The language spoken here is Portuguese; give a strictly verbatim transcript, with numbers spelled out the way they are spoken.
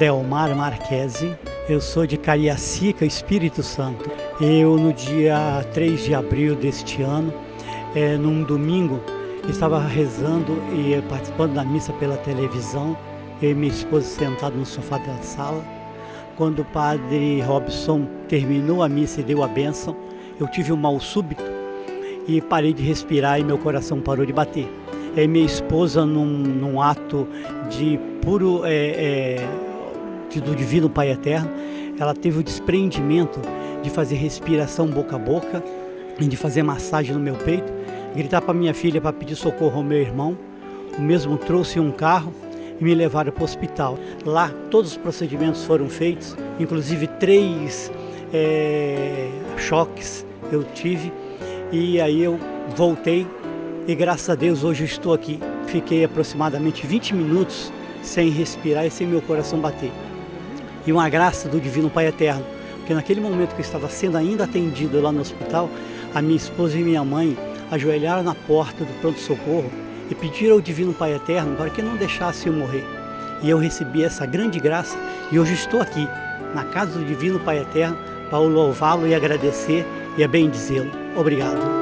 Delmar Marquesi, eu sou de Cariacica, Espírito Santo. Eu, no dia três de abril deste ano, é, num domingo, estava rezando e participando da missa pela televisão, eu e minha esposa sentados no sofá da sala. Quando o padre Robson terminou a missa e deu a bênção, eu tive um mal súbito e parei de respirar e meu coração parou de bater. E minha esposa, num, num ato de puro é, é, de, do Divino Pai Eterno, ela teve o desprendimento de fazer respiração boca a boca e de fazer massagem no meu peito, gritar para minha filha para pedir socorro ao meu irmão. O mesmo trouxe um carro e me levaram para o hospital. Lá todos os procedimentos foram feitos, inclusive três é, choques eu tive, e aí eu voltei e graças a Deus hoje eu estou aqui. Fiquei aproximadamente vinte minutos sem respirar e sem meu coração bater. E uma graça do Divino Pai Eterno, porque naquele momento que eu estava sendo ainda atendido lá no hospital, a minha esposa e minha mãe ajoelharam na porta do pronto-socorro e pediram ao Divino Pai Eterno para que não deixasse eu morrer. E eu recebi essa grande graça e hoje estou aqui, na casa do Divino Pai Eterno, para louvá-lo e agradecer e a bendizê-lo. Obrigado.